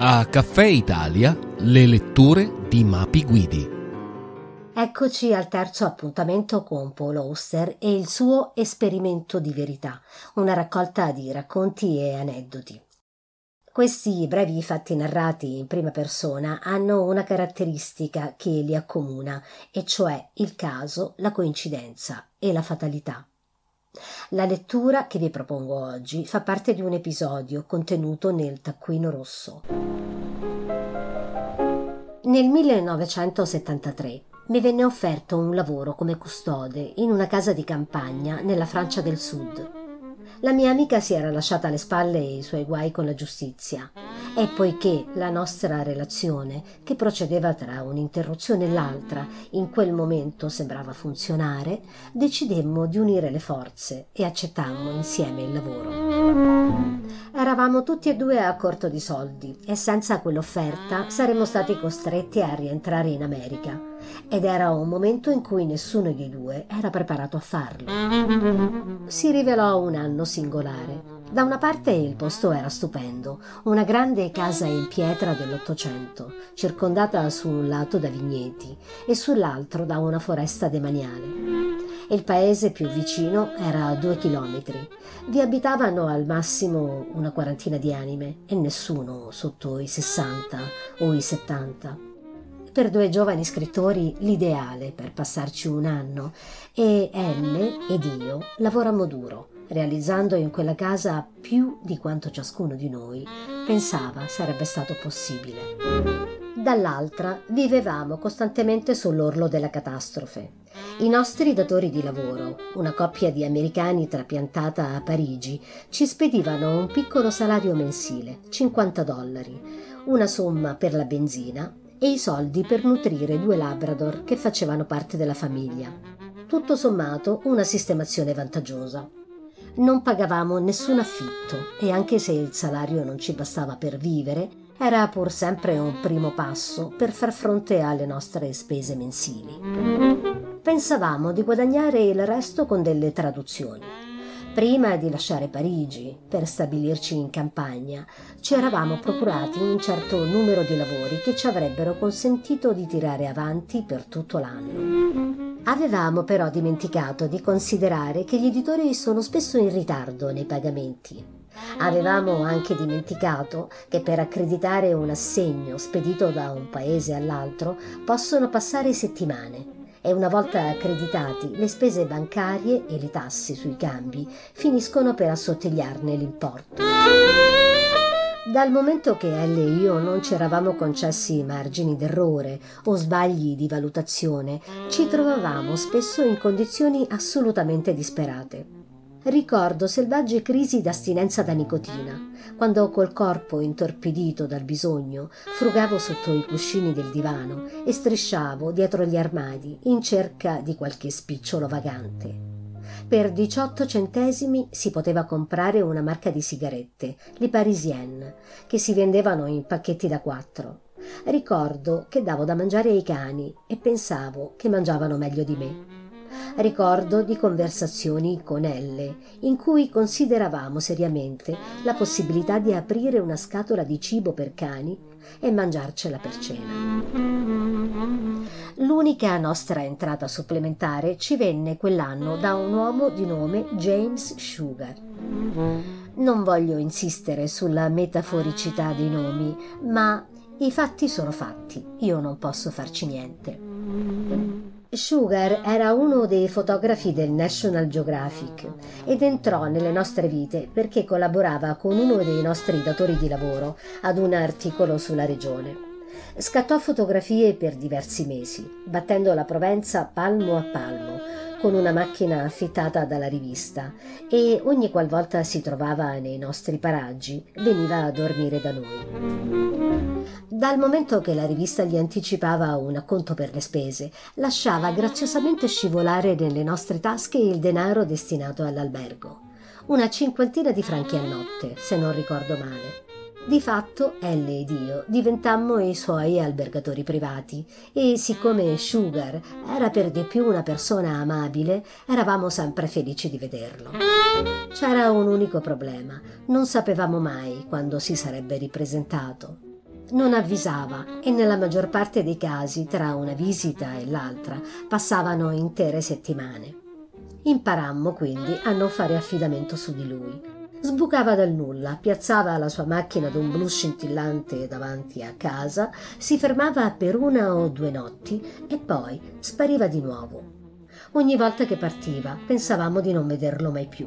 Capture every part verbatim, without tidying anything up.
A Caffè Italia, le letture di Mapi Guidi. Eccoci al terzo appuntamento con Paul Auster e il suo Esperimento di verità, una raccolta di racconti e aneddoti. Questi brevi fatti narrati in prima persona hanno una caratteristica che li accomuna, e cioè il caso, la coincidenza e la fatalità. La lettura che vi propongo oggi fa parte di un episodio contenuto nel Taccuino Rosso. Nel millenovecentosettantatré mi venne offerto un lavoro come custode in una casa di campagna nella Francia del Sud. La mia amica si era lasciata alle spalle i suoi guai con la giustizia e poiché la nostra relazione, che procedeva tra un'interruzione e l'altra, in quel momento sembrava funzionare, decidemmo di unire le forze e accettammo insieme il lavoro. Eravamo tutti e due a corto di soldi e senza quell'offerta saremmo stati costretti a rientrare in America. Ed era un momento in cui nessuno dei due era preparato a farlo. Si rivelò un anno singolare. Da una parte il posto era stupendo, una grande casa in pietra dell'Ottocento, circondata su un lato da vigneti e sull'altro da una foresta demaniale. Il paese più vicino era a due chilometri. Vi abitavano al massimo una quarantina di anime e nessuno sotto i sessanta o i settanta. Per due giovani scrittori l'ideale per passarci un anno, e Elle ed io lavorammo duro, realizzando in quella casa più di quanto ciascuno di noi pensava sarebbe stato possibile. Dall'altra vivevamo costantemente sull'orlo della catastrofe. I nostri datori di lavoro, una coppia di americani trapiantata a Parigi, ci spedivano un piccolo salario mensile, cinquanta dollari, una somma per la benzina e i soldi per nutrire due Labrador che facevano parte della famiglia. Tutto sommato una sistemazione vantaggiosa. Non pagavamo nessun affitto e anche se il salario non ci bastava per vivere, era pur sempre un primo passo per far fronte alle nostre spese mensili. Pensavamo di guadagnare il resto con delle traduzioni. Prima di lasciare Parigi per stabilirci in campagna, ci eravamo procurati un certo numero di lavori che ci avrebbero consentito di tirare avanti per tutto l'anno. Avevamo però dimenticato di considerare che gli editori sono spesso in ritardo nei pagamenti. Avevamo anche dimenticato che per accreditare un assegno spedito da un paese all'altro possono passare settimane. E una volta accreditati, le spese bancarie e le tasse sui cambi finiscono per assottigliarne l'importo. Dal momento che Elle e io non ci eravamo concessi margini d'errore o sbagli di valutazione, ci trovavamo spesso in condizioni assolutamente disperate. Ricordo selvagge crisi d'astinenza da nicotina, quando col corpo intorpidito dal bisogno frugavo sotto i cuscini del divano e strisciavo dietro gli armadi in cerca di qualche spicciolo vagante. Per diciotto centesimi si poteva comprare una marca di sigarette, le Parisienne, che si vendevano in pacchetti da quattro. Ricordo che davo da mangiare ai cani e pensavo che mangiavano meglio di me. Ricordo di conversazioni con Elle in cui consideravamo seriamente la possibilità di aprire una scatola di cibo per cani e mangiarcela per cena. L'unica nostra entrata supplementare ci venne quell'anno da un uomo di nome James Sugar. Non voglio insistere sulla metaforicità dei nomi, ma i fatti sono fatti, io non posso farci niente. Sugar era uno dei fotografi del National Geographic ed entrò nelle nostre vite perché collaborava con uno dei nostri datori di lavoro ad un articolo sulla regione. Scattò fotografie per diversi mesi, battendo la Provenza palmo a palmo, con una macchina affittata dalla rivista, e ogni qualvolta si trovava nei nostri paraggi veniva a dormire da noi. Dal momento che la rivista gli anticipava un acconto per le spese, lasciava graziosamente scivolare nelle nostre tasche il denaro destinato all'albergo. Una cinquantina di franchi a notte, se non ricordo male. Di fatto, Elle ed io diventammo i suoi albergatori privati e siccome Sugar era per di più una persona amabile, eravamo sempre felici di vederlo. C'era un unico problema: non sapevamo mai quando si sarebbe ripresentato. non avvisava e nella maggior parte dei casi, tra una visita e l'altra, passavano intere settimane. Imparammo quindi a non fare affidamento su di lui. Sbucava dal nulla, piazzava la sua macchina d'un blu scintillante davanti a casa, si fermava per una o due notti e poi spariva di nuovo. Ogni volta che partiva pensavamo di non vederlo mai più.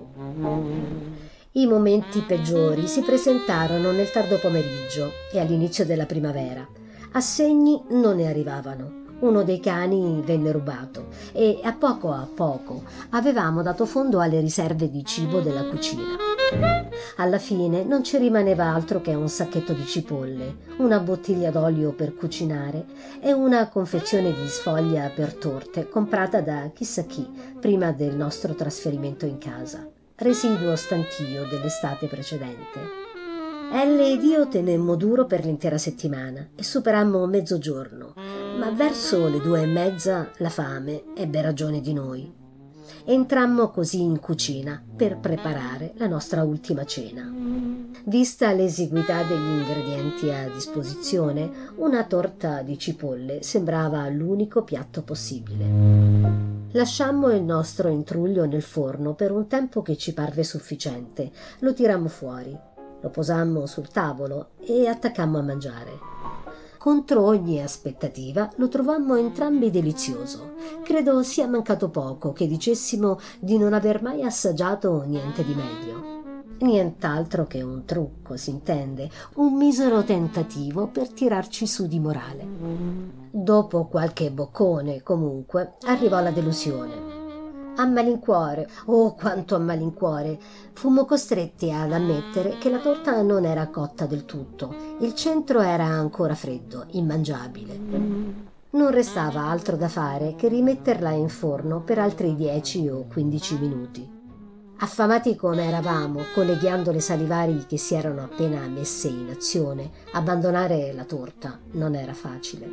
I momenti peggiori si presentarono nel tardo pomeriggio e all'inizio della primavera. Assegni non ne arrivavano. Uno dei cani venne rubato e a poco a poco avevamo dato fondo alle riserve di cibo della cucina. Alla fine non ci rimaneva altro che un sacchetto di cipolle, una bottiglia d'olio per cucinare e una confezione di sfoglia per torte comprata da chissà chi prima del nostro trasferimento in casa, residuo stantio dell'estate precedente. Elle ed io tenemmo duro per l'intera settimana e superammo mezzogiorno, ma verso le due e mezza la fame ebbe ragione di noi. Entrammo così in cucina per preparare la nostra ultima cena. Vista l'esiguità degli ingredienti a disposizione, una torta di cipolle sembrava l'unico piatto possibile. Lasciammo il nostro intruglio nel forno per un tempo che ci parve sufficiente. Lo tirammo fuori, lo posammo sul tavolo e attaccammo a mangiare. Contro ogni aspettativa lo trovammo entrambi delizioso. Credo sia mancato poco che dicessimo di non aver mai assaggiato niente di meglio. Nient'altro che un trucco, s'intende, un misero tentativo per tirarci su di morale. Dopo qualche boccone, comunque, arrivò la delusione. A malincuore, oh quanto a malincuore, fummo costretti ad ammettere che la torta non era cotta del tutto. Il centro era ancora freddo, immangiabile. Non restava altro da fare che rimetterla in forno per altri dieci o quindici minuti. Affamati come eravamo, con le ghiandole salivari che si erano appena messe in azione, abbandonare la torta non era facile.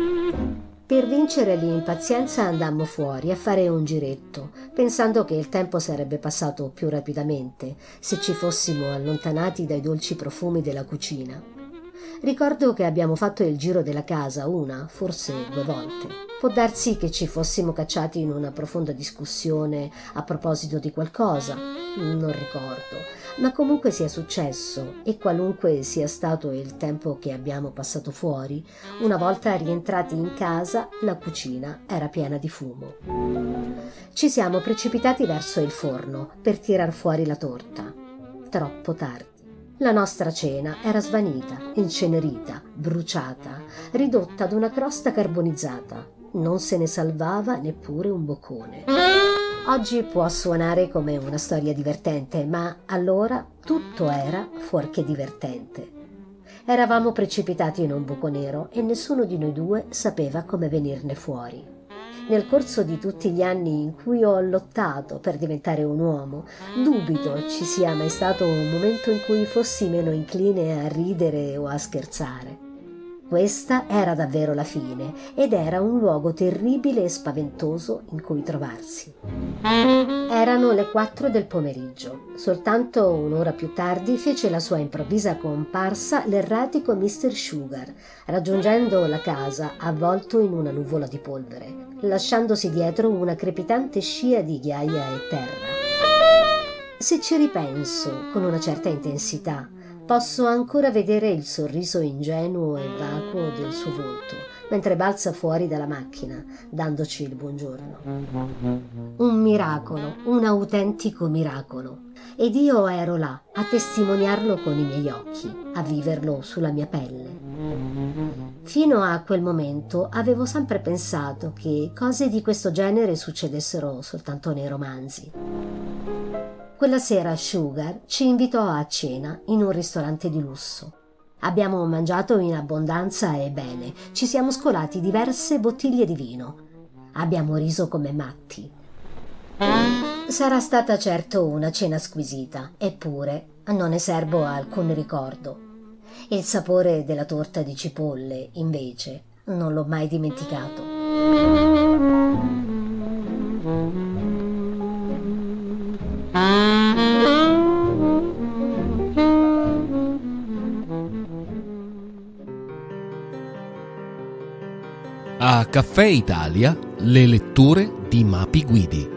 Per vincere l'impazienza andammo fuori a fare un giretto, pensando che il tempo sarebbe passato più rapidamente se ci fossimo allontanati dai dolci profumi della cucina. Ricordo che abbiamo fatto il giro della casa una, forse due volte. Può darsi che ci fossimo cacciati in una profonda discussione a proposito di qualcosa, non ricordo, ma comunque sia successo, e qualunque sia stato il tempo che abbiamo passato fuori, una volta rientrati in casa la cucina era piena di fumo. Ci siamo precipitati verso il forno per tirar fuori la torta. Troppo tardi. La nostra cena era svanita, incenerita, bruciata, ridotta ad una crosta carbonizzata. Non se ne salvava neppure un boccone. Oggi può suonare come una storia divertente, ma allora tutto era fuorché divertente. Eravamo precipitati in un buco nero e nessuno di noi due sapeva come venirne fuori. Nel corso di tutti gli anni in cui ho lottato per diventare un uomo, dubito ci sia mai stato un momento in cui fossi meno incline a ridere o a scherzare. Questa era davvero la fine ed era un luogo terribile e spaventoso in cui trovarsi. Erano le quattro del pomeriggio. Soltanto un'ora più tardi fece la sua improvvisa comparsa l'erratico mister Sugar, raggiungendo la casa avvolto in una nuvola di polvere, lasciandosi dietro una crepitante scia di ghiaia e terra. Se ci ripenso con una certa intensità, posso ancora vedere il sorriso ingenuo e vacuo del suo volto, mentre balza fuori dalla macchina, dandoci il buongiorno. Un miracolo, un autentico miracolo. Ed io ero là, a testimoniarlo con i miei occhi, a viverlo sulla mia pelle. Fino a quel momento avevo sempre pensato che cose di questo genere succedessero soltanto nei romanzi. Quella sera Sugar ci invitò a cena in un ristorante di lusso. Abbiamo mangiato in abbondanza e bene, ci siamo scolati diverse bottiglie di vino. Abbiamo riso come matti. Sarà stata certo una cena squisita, eppure non ne serbo alcun ricordo. Il sapore della torta di cipolle, invece, non l'ho mai dimenticato. A Caffè Italia, le letture di Mapi Guidi.